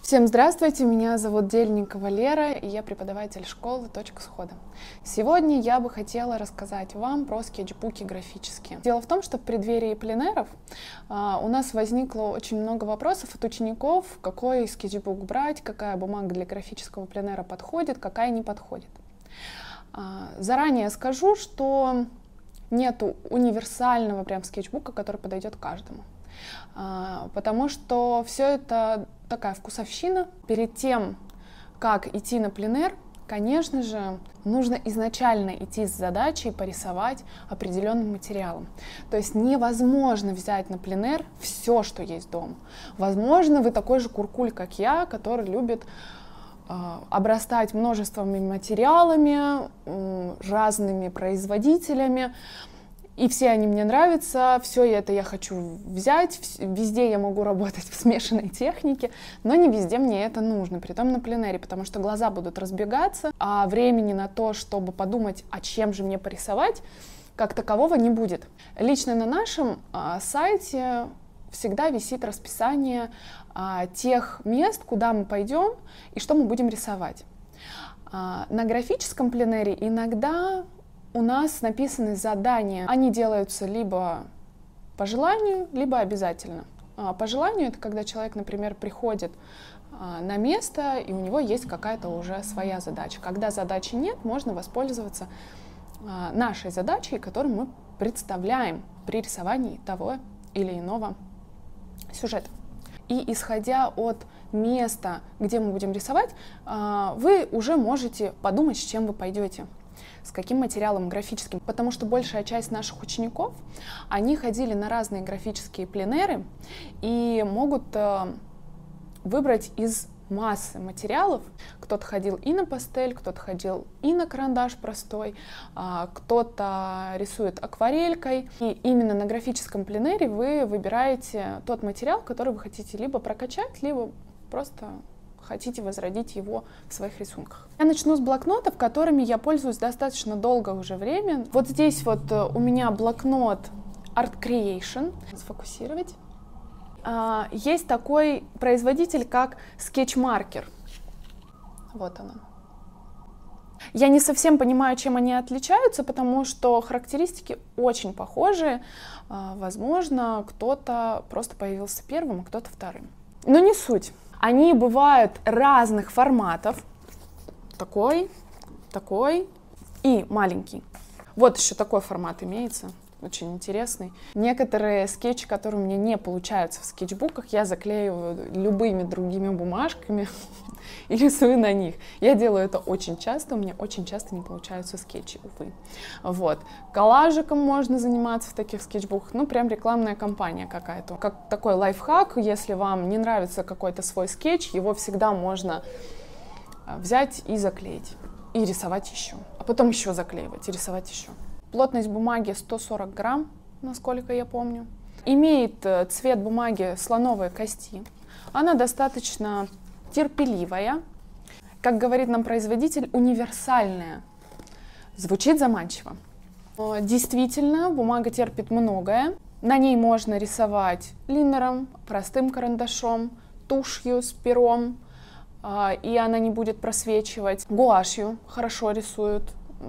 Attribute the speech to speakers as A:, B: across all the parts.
A: Всем здравствуйте, меня зовут Дельникова Лера, и я преподаватель школы «Точка схода». Сегодня я бы хотела рассказать вам про скетчбуки графические. Дело в том, что в преддверии пленэров у нас возникло очень много вопросов от учеников, какой скетчбук брать, какая бумага для графического пленэра подходит, какая не подходит. Заранее скажу, что нету универсального прям скетчбука, который подойдет каждому. Потому что все это такая вкусовщина. Перед тем, как идти на пленэр, конечно же, нужно изначально идти с задачей порисовать определенным материалом. То есть невозможно взять на пленэр все, что есть дома. Возможно, вы такой же куркуль, как я, который любит обрастать множеством материалами, разными производителями. И все они мне нравятся, все это я хочу взять, везде я могу работать в смешанной технике, но не везде мне это нужно, притом на пленэре, потому что глаза будут разбегаться, а времени на то, чтобы подумать, а чем же мне порисовать, как такового не будет. Лично на нашем сайте всегда висит расписание тех мест, куда мы пойдем и что мы будем рисовать. На графическом пленэре иногда у нас написаны задания. Они делаются либо по желанию, либо обязательно. По желанию — это когда человек, например, приходит на место, и у него есть какая-то уже своя задача. Когда задачи нет, можно воспользоваться нашей задачей, которую мы представляем при рисовании того или иного сюжета. И исходя от места, где мы будем рисовать, вы уже можете подумать, с чем вы пойдете. С каким материалом графическим, потому что большая часть наших учеников, они ходили на разные графические пленэры и могут выбрать из массы материалов. Кто-то ходил и на пастель, кто-то ходил и на карандаш простой, кто-то рисует акварелькой. И именно на графическом пленэре вы выбираете тот материал, который вы хотите либо прокачать, либо просто хотите возродить его в своих рисунках. Я начну с блокнотов, которыми я пользуюсь достаточно долгое уже время. Вот здесь вот у меня блокнот Art Creation. Сфокусировать. Есть такой производитель, как Sketchmarker. Вот она. Я не совсем понимаю, чем они отличаются, потому что характеристики очень похожи. Возможно, кто-то просто появился первым, а кто-то вторым. Но не суть. Они бывают разных форматов. Такой, такой и маленький. Вот еще такой формат имеется, очень интересный. Некоторые скетчи, которые у меня не получаются в скетчбуках, я заклеиваю любыми другими бумажками и рисую на них. Я делаю это очень часто, у меня очень часто не получаются скетчи, увы. Вот. Коллажиком можно заниматься в таких скетчбуках, ну прям рекламная кампания какая-то. Как такой лайфхак, если вам не нравится какой-то свой скетч, его всегда можно взять и заклеить, и рисовать еще. А потом еще заклеивать и рисовать еще. Плотность бумаги 140 грамм, насколько я помню. Имеет цвет бумаги слоновой кости. Она достаточно терпеливая. Как говорит нам производитель, универсальная. Звучит заманчиво. Действительно, бумага терпит многое. На ней можно рисовать линером, простым карандашом, тушью с пером, и она не будет просвечивать. Гуашью хорошо рисуют.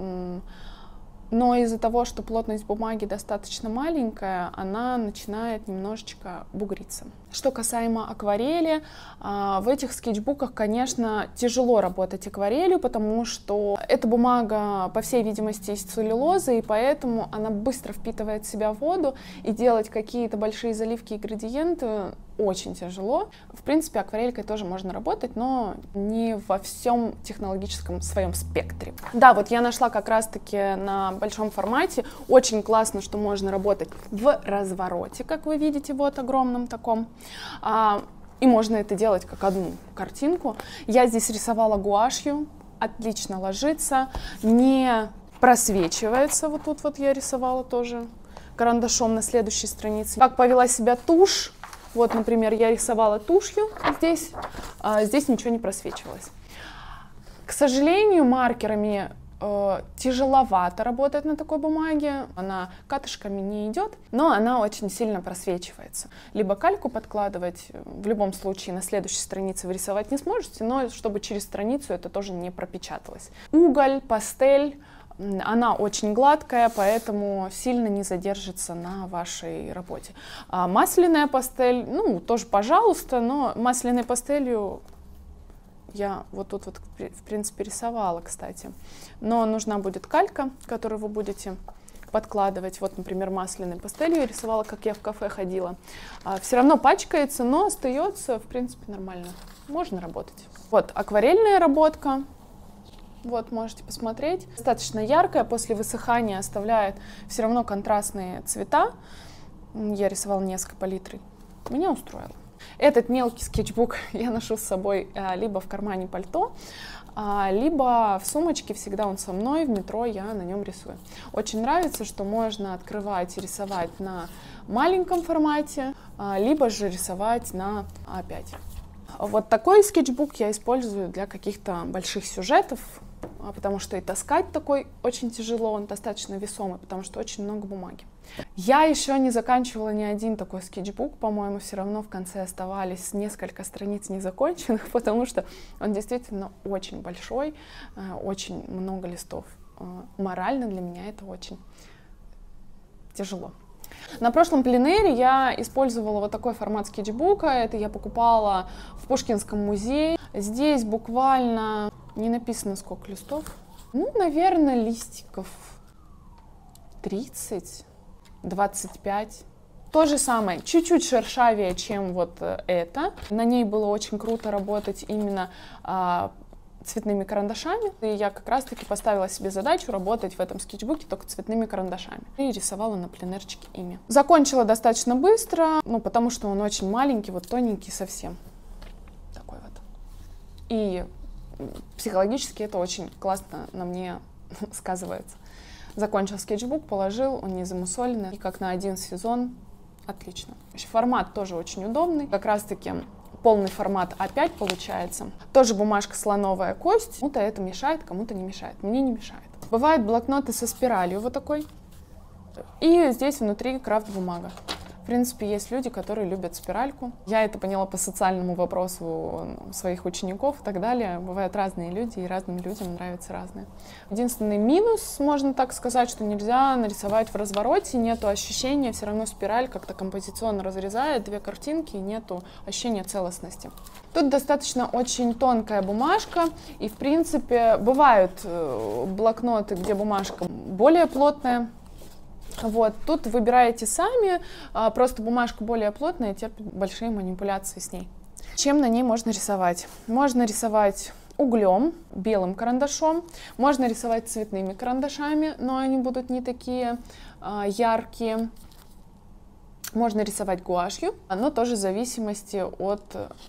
A: Но из-за того, что плотность бумаги достаточно маленькая, она начинает немножечко бугриться. Что касаемо акварели, в этих скетчбуках, конечно, тяжело работать акварелью, потому что эта бумага, по всей видимости, из целлюлозы, и поэтому она быстро впитывает в себя воду, и делать какие-то большие заливки и градиенты очень тяжело. В принципе, акварелькой тоже можно работать, но не во всем технологическом своем спектре. Да, вот я нашла как раз-таки на большом формате. Очень классно, что можно работать в развороте, как вы видите, вот огромном таком. И можно это делать как одну картинку. Я здесь рисовала гуашью, отлично ложится, не просвечивается. Вот тут вот я рисовала тоже карандашом на следующей странице. Как повела себя тушь. Вот, например, я рисовала тушью здесь, здесь ничего не просвечивалось. К сожалению, маркерами тяжеловато работать на такой бумаге, она катышками не идет, но она очень сильно просвечивается. Либо кальку подкладывать, в любом случае на следующей странице вы рисовать не сможете, но чтобы через страницу это тоже не пропечаталось. Уголь, пастель, она очень гладкая, поэтому сильно не задержится на вашей работе. А масляная пастель, ну, тоже пожалуйста, но масляной пастелью я вот тут вот, в принципе, рисовала, кстати. Но нужна будет калька, которую вы будете подкладывать. Вот, например, масляной пастелью я рисовала, как я в кафе ходила. Все равно пачкается, но остается, в принципе, нормально. Можно работать. Вот, акварельная работка. Вот, можете посмотреть. Достаточно яркая, после высыхания оставляет все равно контрастные цвета. Я рисовала несколько палитрой. Меня устроило. Этот мелкий скетчбук я ношу с собой либо в кармане пальто, либо в сумочке, всегда он со мной, в метро я на нем рисую. Очень нравится, что можно открывать и рисовать на маленьком формате, либо же рисовать на А5. Вот такой скетчбук я использую для каких-то больших сюжетов, потому что и таскать такой очень тяжело, он достаточно весомый, потому что очень много бумаги. Я еще не заканчивала ни один такой скетчбук, по-моему, все равно в конце оставались несколько страниц незаконченных, потому что он действительно очень большой, очень много листов. Морально для меня это очень тяжело. На прошлом пленэре я использовала вот такой формат скетчбука, это я покупала в Пушкинском музее. Здесь буквально не написано сколько листов, ну, наверное, листиков 30. 25. То же самое, чуть-чуть шершавее, чем вот это. На ней было очень круто работать именно цветными карандашами. И я как раз-таки поставила себе задачу работать в этом скетчбуке только цветными карандашами. И рисовала на пленэрчике ими. Закончила достаточно быстро, ну, потому что он очень маленький, вот тоненький совсем. Такой вот. И психологически это очень классно на мне сказывается. Закончил скетчбук, положил, он не замусоленный, и как на один сезон, отлично. Формат тоже очень удобный, как раз-таки полный формат А5 получается. Тоже бумажка слоновая кость, кому-то это мешает, кому-то не мешает, мне не мешает. Бывают блокноты со спиралью вот такой, и здесь внутри крафт-бумага. В принципе, есть люди, которые любят спиральку. Я это поняла по социальному вопросу своих учеников и так далее. Бывают разные люди, и разным людям нравится разное. Единственный минус, можно так сказать, что нельзя нарисовать в развороте, нету ощущения, все равно спираль как-то композиционно разрезает две картинки, и нету ощущения целостности. Тут достаточно очень тонкая бумажка, и, в принципе, бывают блокноты, где бумажка более плотная. Вот, тут выбираете сами, просто бумажка более плотная, терпит большие манипуляции с ней. Чем на ней можно рисовать? Можно рисовать углем, белым карандашом, можно рисовать цветными карандашами, но они будут не такие яркие. Можно рисовать гуашью, но тоже в зависимости от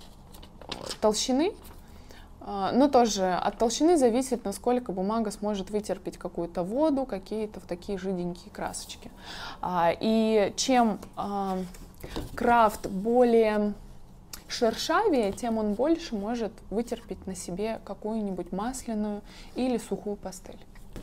A: толщины. Но тоже от толщины зависит, насколько бумага сможет вытерпеть какую-то воду, какие-то в такие жиденькие красочки. И чем крафт более шершавее, тем он больше может вытерпеть на себе какую-нибудь масляную или сухую пастель.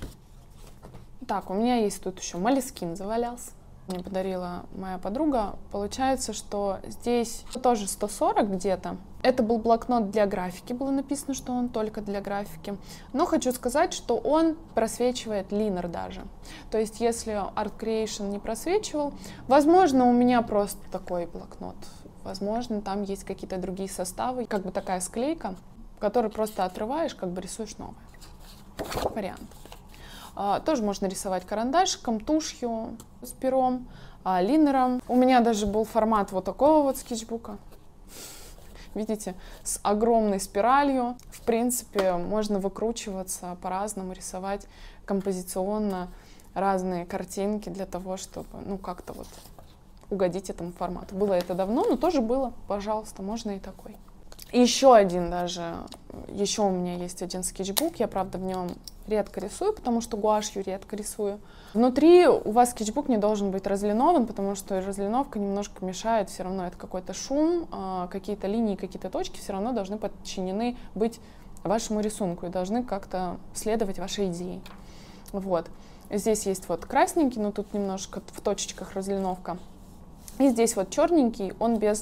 A: Так, у меня есть тут еще Moleskine завалялся. Мне подарила моя подруга. Получается, что здесь тоже 140 где-то. Это был блокнот для графики, было написано, что он только для графики. Но хочу сказать, что он просвечивает линер даже. То есть, если Art Creation не просвечивал, возможно, у меня просто такой блокнот. Возможно, там есть какие-то другие составы, как бы такая склейка, которую просто отрываешь, как бы рисуешь новое. Вариант. Тоже можно рисовать карандашиком, тушью, с пером, линером. У меня даже был формат вот такого вот скетчбука. Видите, с огромной спиралью. В принципе, можно выкручиваться по-разному, рисовать композиционно разные картинки для того, чтобы, ну, как-то вот угодить этому формату. Было это давно, но тоже было. Пожалуйста, можно и такой. И еще один даже, еще у меня есть один скетчбук, я, правда, в нем редко рисую, потому что гуашью редко рисую. Внутри у вас скетчбук не должен быть разлинован, потому что разлиновка немножко мешает, все равно это какой-то шум, какие-то линии, какие-то точки все равно должны подчинены быть вашему рисунку и должны как-то следовать вашей идее. Вот. Здесь есть вот красненький, но тут немножко в точечках разлиновка. И здесь вот черненький, он без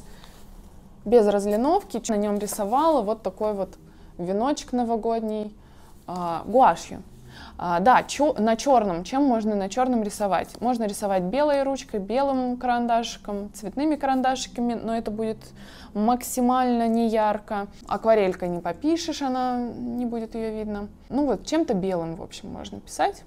A: разлиновки. На нем рисовала вот такой вот веночек новогодний гуашью. Да, на черном. Чем можно на черном рисовать? Можно рисовать белой ручкой, белым карандашиком, цветными карандашиками, но это будет максимально не ярко. Акварелькой не попишешь, она не будет ее видно. Ну вот, чем-то белым, в общем, можно писать.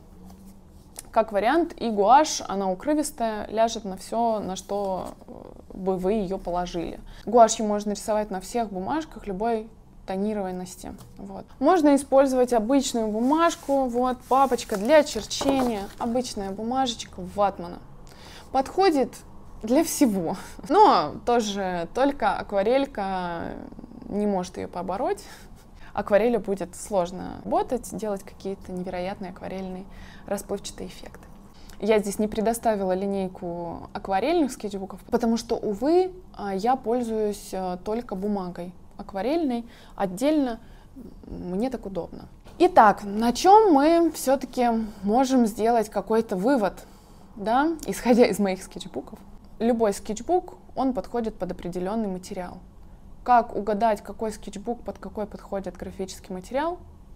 A: Как вариант, и гуашь, она укрывистая, ляжет на все, на что бы вы ее положили. Гуашью можно рисовать на всех бумажках любой тонированности. Вот. Можно использовать обычную бумажку, вот, папочка для черчения, обычная бумажечка ватмана. Подходит для всего, но тоже только акварелька не может ее побороть. Акварелью будет сложно работать, делать какие-то невероятные акварельные расплывчатые эффекты. Я здесь не предоставила линейку акварельных скетчбуков, потому что, увы, я пользуюсь только бумагой акварельной, отдельно, мне так удобно. Итак, на чем мы все-таки можем сделать какой-то вывод, да, исходя из моих скетчбуков? Любой скетчбук, он подходит под определенный материал. Как угадать, какой скетчбук под какой подходит графический материал?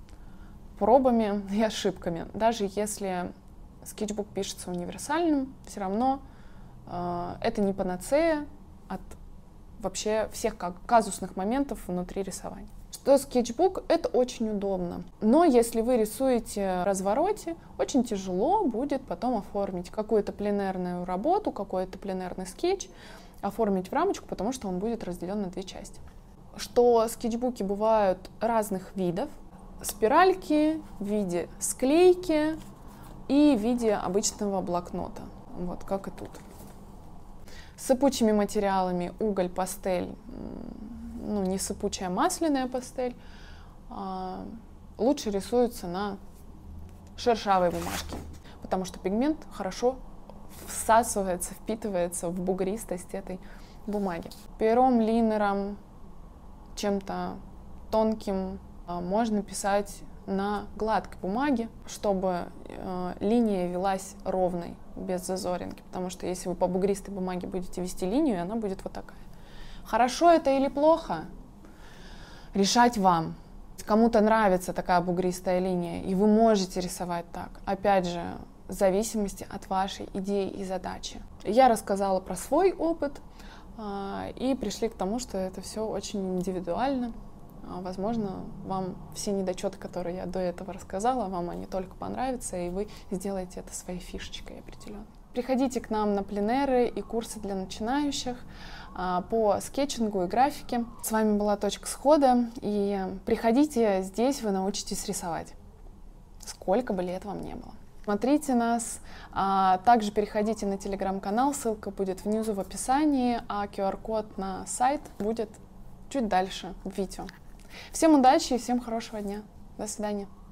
A: Пробами и ошибками. Даже если скетчбук пишется универсальным, все равно это не панацея от вообще всех казусных моментов внутри рисования. Что скетчбук — это очень удобно. Но если вы рисуете в развороте, очень тяжело будет потом оформить какую-то пленэрную работу, какой-то пленэрный скетч, оформить в рамочку, потому что он будет разделен на две части. Что скетчбуки бывают разных видов. Спиральки в виде склейки и в виде обычного блокнота. Вот как и тут. С сыпучими материалами уголь, пастель, ну не сыпучая, масляная пастель, лучше рисуются на шершавой бумажке, потому что пигмент хорошо всасывается, впитывается в бугристость этой бумаги. Пером, линером, чем-то тонким можно писать на гладкой бумаге, чтобы линия велась ровной, без зазоринки, потому что если вы по бугристой бумаге будете вести линию, она будет вот такая. Хорошо это или плохо, решать вам. Кому-то нравится такая бугристая линия, и вы можете рисовать так. Опять же, в зависимости от вашей идеи и задачи. Я рассказала про свой опыт, и пришли к тому, что это все очень индивидуально. Возможно, вам все недочеты, которые я до этого рассказала, вам они только понравятся, и вы сделаете это своей фишечкой определенно. Приходите к нам на пленэры и курсы для начинающих по скетчингу и графике. С вами была «Точка схода», и приходите, здесь вы научитесь рисовать, сколько бы лет вам не было. Смотрите нас, также переходите на телеграм-канал, ссылка будет внизу в описании, а QR-код на сайт будет чуть дальше в видео. Всем удачи и всем хорошего дня. До свидания.